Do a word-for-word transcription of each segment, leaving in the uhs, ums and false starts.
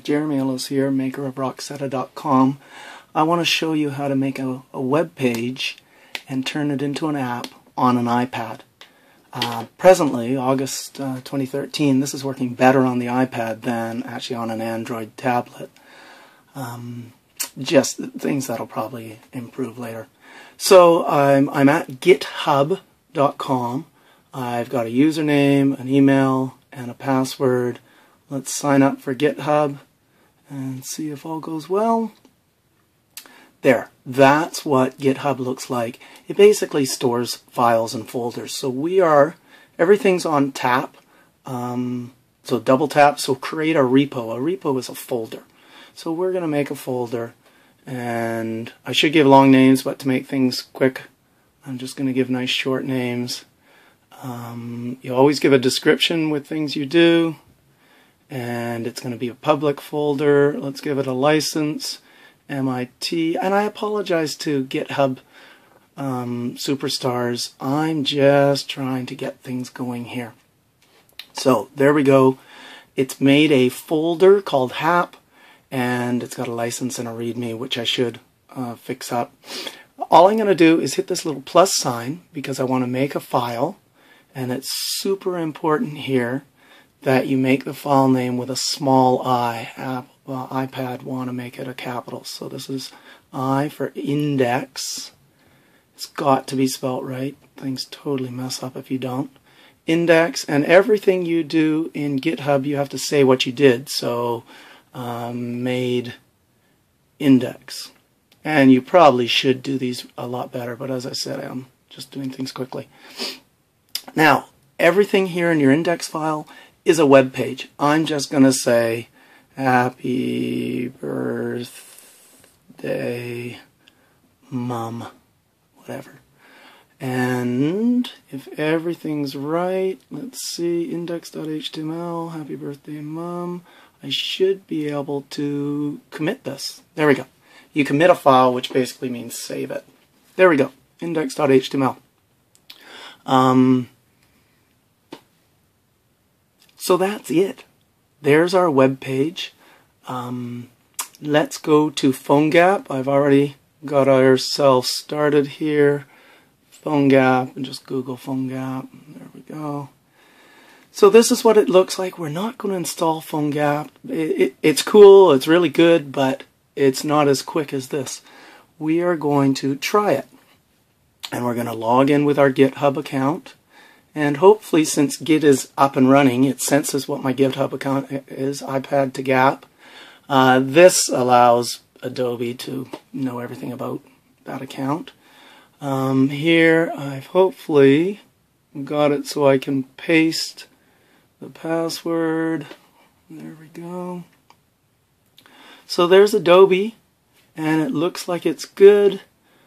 Jeremy Ellis here, maker of rocksetta dot com. I want to show you how to make a, a web page and turn it into an app on an iPad. Uh, presently, August uh, twenty thirteen, this is working better on the iPad than actually on an Android tablet. Um, just things that'll probably improve later. So I'm, I'm at github dot com. I've got a username, an email, and a password. Let's sign up for GitHub and see if all goes well. There, that's what GitHub looks like. It basically stores files and folders. So we are, everything's on tap. Um, so double tap, so create a repo. A repo is a folder. So we're going to make a folder, and I should give long names, but to make things quick, I'm just going to give nice short names. Um, you always give a description with things you do. And it's going to be a public folder. Let's give it a license, M I T. And I apologize to GitHub um, superstars. I'm just trying to get things going here. So there we go. It's made a folder called Hap, and it's got a license and a README, which I should uh, fix up. All I'm going to do is hit this little plus sign because I want to make a file, and it's super important here that you make the file name with a small I. App, well, iPad want to make it a capital. So this is I for index. It's got to be spelt right. Things totally mess up if you don't. Index, and everything you do in GitHub, you have to say what you did. So um, made index. And you probably should do these a lot better, but as I said, I'm just doing things quickly. Now, everything here in your index file is a web page. I'm just going to say happy birthday mom, whatever. And if everything's right, let's see, index dot H T M L, happy birthday mom, I should be able to commit this. There we go. You commit a file, which basically means save it. There we go, index dot H T M L. Um, So that's it. There's our web page. Um, let's go to PhoneGap. I've already got ourselves started here. PhoneGap, and just Google PhoneGap. There we go. So this is what it looks like. We're not going to install PhoneGap. It, it, it's cool. It's really good, but it's not as quick as this. We are going to try it. And we're going to log in with our GitHub account. And hopefully, since Git is up and running, it senses what my GitHub account is, iPad to Gap. Uh, this allows Adobe to know everything about that account. Um, here, I've hopefully got it so I can paste the password. There we go. So there's Adobe, and it looks like it's good.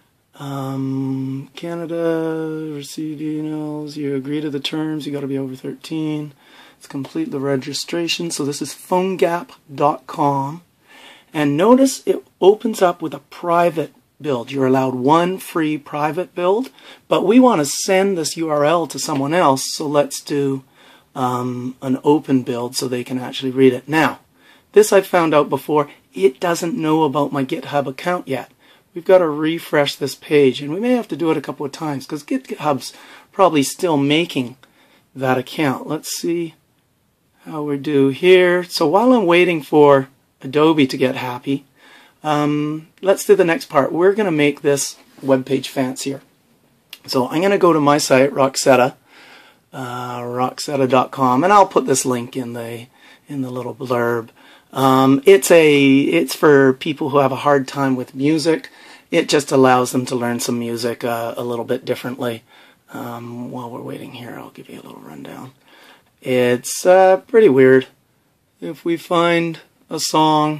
Um, Canada, receive emails, you agree to the terms, you got to be over thirteen. Let's complete the registration. So this is phone gap dot com. And notice it opens up with a private build. You're allowed one free private build, but we want to send this U R L to someone else, so let's do um, an open build so they can actually read it. Now, this I found out before, it doesn't know about my GitHub account yet. We've got to refresh this page, and we may have to do it a couple of times because GitHub's probably still making that account. Let's see how we do here. So while I'm waiting for Adobe to get happy, um, let's do the next part. We're going to make this web page fancier. So I'm going to go to my site, Rocksetta, uh, rocksetta dot com, and I'll put this link in the in the little blurb. Um, it's a it's for people who have a hard time with music. It just allows them to learn some music uh, a little bit differently. Um, while we're waiting here, I'll give you a little rundown. It's uh, pretty weird. If we find a song,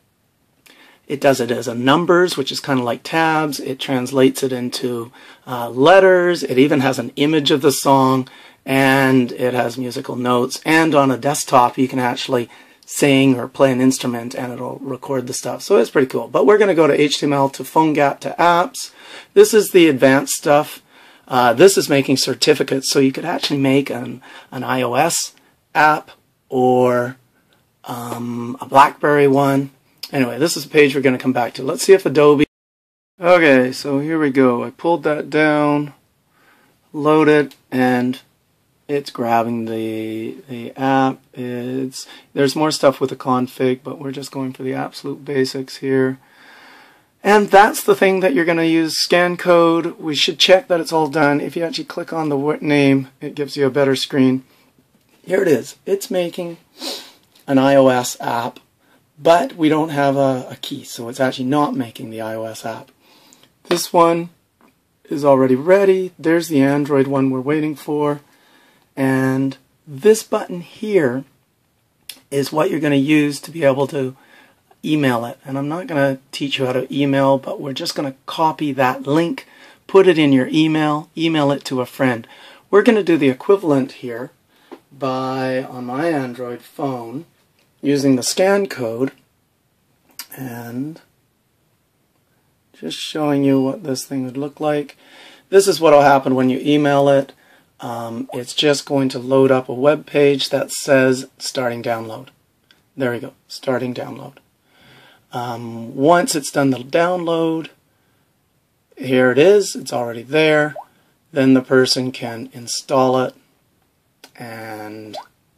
it does it as a numbers, which is kind of like tabs. It translates it into uh, letters. It even has an image of the song, and it has musical notes. And on a desktop, you can actually sing or play an instrument, and it'll record the stuff. So it's pretty cool. But we're going to go to H T M L to PhoneGap to apps. This is the advanced stuff. Uh, this is making certificates, so you could actually make an, an iOS app or um, a BlackBerry one. Anyway, this is a page we're going to come back to. Let's see if Adobe... Okay, so here we go. I pulled that down, load it, and it's grabbing the the app. It's there's more stuff with the config, but we're just going for the absolute basics here. And that's the thing that you're going to use, scan code. We should check that it's all done. If you actually click on the name, it gives you a better screen. Here it is. It's making an iOS app, but we don't have a, a key, so it's actually not making the iOS app. This one is already ready. There's the Android one we're waiting for. And this button here is what you're going to use to be able to email it. And I'm not going to teach you how to email, but we're just going to copy that link, put it in your email, email it to a friend. We're going to do the equivalent here by, on my Android phone, using the scan code, and just showing you what this thing would look like. This is what will happen when you email it. Um, it's just going to load up a web page that says starting download. There we go, starting download. Um, once it's done the download, here it is, it's already there. Then the person can install it and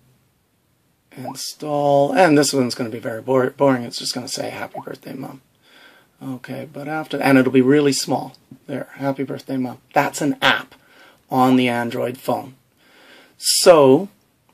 install, and this one's going to be very boring. It's just going to say happy birthday mom. Okay, but after, and it'll be really small. There, happy birthday mom. That's an app on the Android phone. So,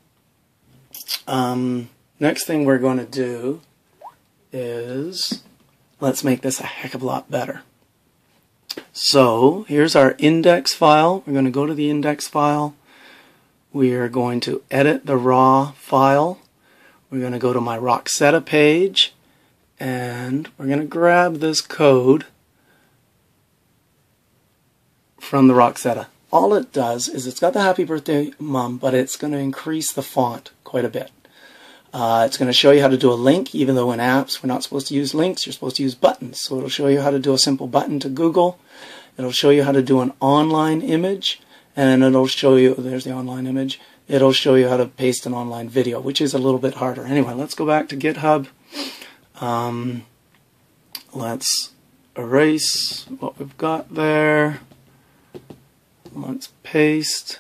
um, next thing we're going to do is, let's make this a heck of a lot better. So, here's our index file. We're going to go to the index file. We are going to edit the raw file. We're going to go to my Roxetta page, and we're going to grab this code from the Roxetta. All it does is it's got the happy birthday mom, but it's going to increase the font quite a bit. Uh, it's going to show you how to do a link, even though in apps we're not supposed to use links, you're supposed to use buttons. So it'll show you how to do a simple button to Google. It'll show you how to do an online image, and it'll show you, there's the online image, it'll show you how to paste an online video, which is a little bit harder. Anyway, let's go back to GitHub. Um, let's erase what we've got there. Let's paste.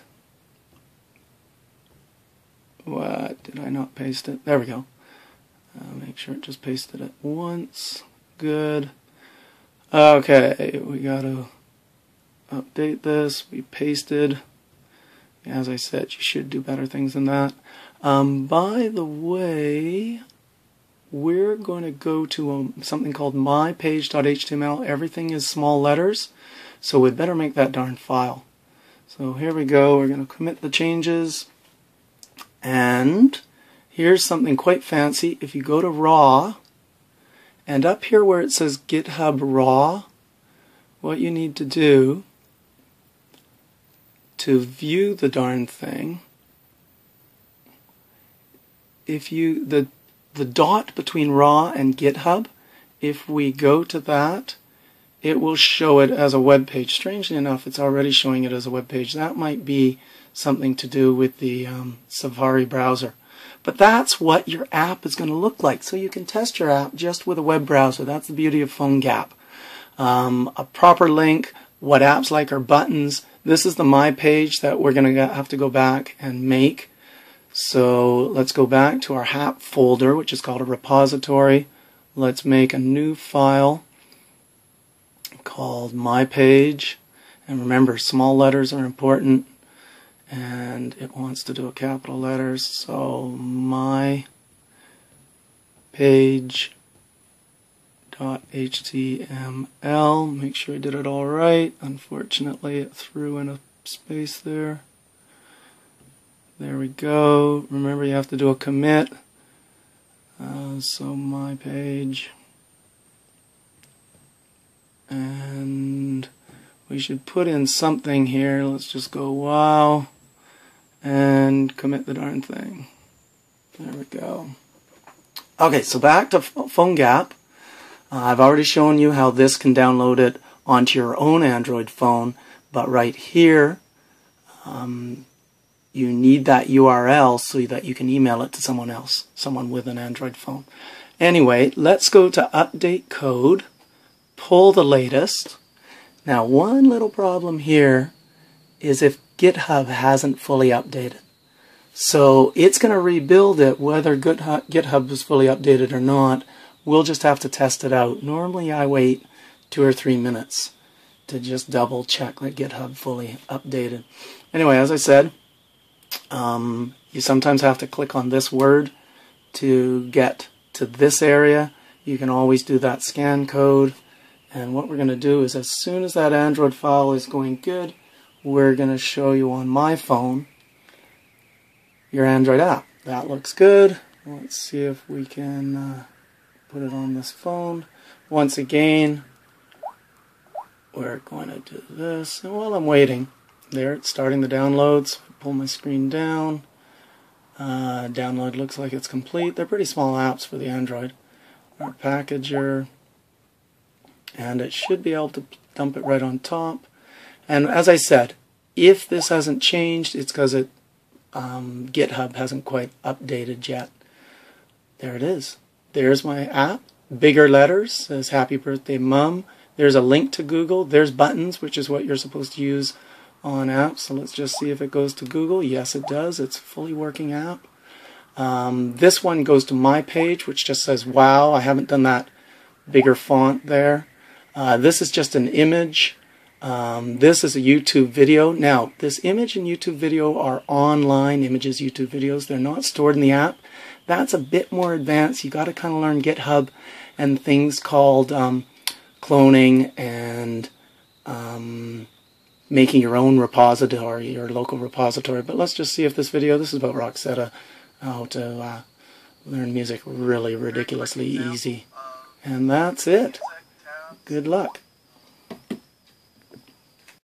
What? Did I not paste it? There we go. Uh, make sure it just pasted it once. Good. Okay, we got to update this. We pasted. As I said, you should do better things than that. Um, by the way, we're going to go to a, something called my page dot H T M L. Everything is small letters, so we'd better make that darn file. So here we go. We're going to commit the changes. And here's something quite fancy. If you go to raw, and up here where it says GitHub raw, what you need to do to view the darn thing, if you, the, the dot between raw and GitHub, if we go to that, it will show it as a web page. Strangely enough, it's already showing it as a web page. That might be something to do with the um, Safari browser. But that's what your app is going to look like. So you can test your app just with a web browser. That's the beauty of PhoneGap. Um, a proper link, what apps like are buttons. This is the My page that we're going to have to go back and make. So let's go back to our app folder, which is called a repository. Let's make a new file called My Page. And remember, small letters are important. And it wants to do a capital letters, so my page dot H T M L. Make sure I did it all right. Unfortunately, it threw in a space there. There we go. Remember, you have to do a commit. Uh, so my page, and we should put in something here. Let's just go wow. And commit the darn thing. There we go. Okay, so back to PhoneGap. Uh, I've already shown you how this can download it onto your own Android phone, but right here, um, you need that U R L so that you can email it to someone else, someone with an Android phone. Anyway, let's go to update code, pull the latest. Now, one little problem here is if GitHub hasn't fully updated. So it's going to rebuild it whether GitHub is fully updated or not. We'll just have to test it out. Normally I wait two or three minutes to just double check that GitHub fully updated. Anyway, as I said, um, you sometimes have to click on this word to get to this area. You can always do that scan code. And what we're going to do is as soon as that Android file is going good, we're going to show you on my phone your Android app. That looks good. Let's see if we can uh, put it on this phone. Once again, we're going to do this. And while I'm waiting, there it's starting the downloads. Pull my screen down. Uh, download looks like it's complete. They're pretty small apps for the Android. Our packager. And it should be able to dump it right on top. And as I said, if this hasn't changed, it's because it um, GitHub hasn't quite updated yet. There it is. There's my app. Bigger letters, says Happy Birthday Mum. There's a link to Google. There's buttons, which is what you're supposed to use on apps. So let's just see if it goes to Google. Yes, it does. It's a fully working app. Um, this one goes to my page, which just says wow. I haven't done that bigger font there. Uh, this is just an image. Um, this is a YouTube video. Now, this image and YouTube video are online images, YouTube videos. They're not stored in the app. That's a bit more advanced. You got to kind of learn GitHub and things called um, cloning and um, making your own repository, your local repository. But let's just see if this video, this is about Roxetta, how to uh, learn music really ridiculously easy. And that's it. Good luck.